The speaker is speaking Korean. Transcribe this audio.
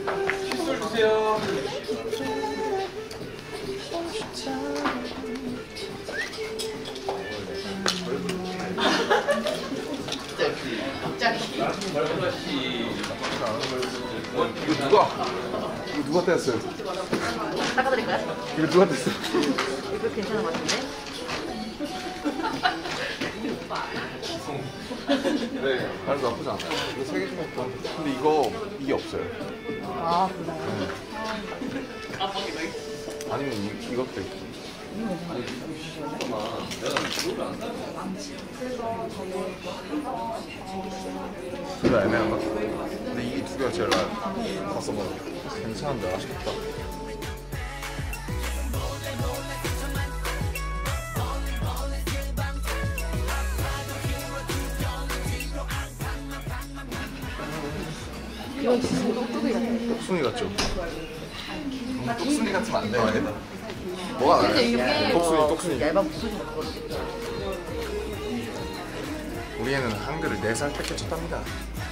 칫솔 주세요. 갑자기. 이거 누가 뗐어요? 닦아드릴까요? 이거 누가 뗐어? 이거 괜찮은 것 같은데? 네, 발도 나쁘지 않아요. 이거 3개 중에 더. 근데 이게 없어요. 아, 그래요? 아니면 이것도 있고. 둘 다 애매한가? 근데 이 두 개가 제일 나아요. 가서 뭐 괜찮은데 아쉽다. 이건 진짜 똑똑이 같아. 똑순이 같죠? 똑순이 같으면 안 돼요. 뭐가 나아요? 근데 이게 똑순이. 얇은 부서진 거 같거든. 우리 애는 한글을 4살 때 깨쳤답니다.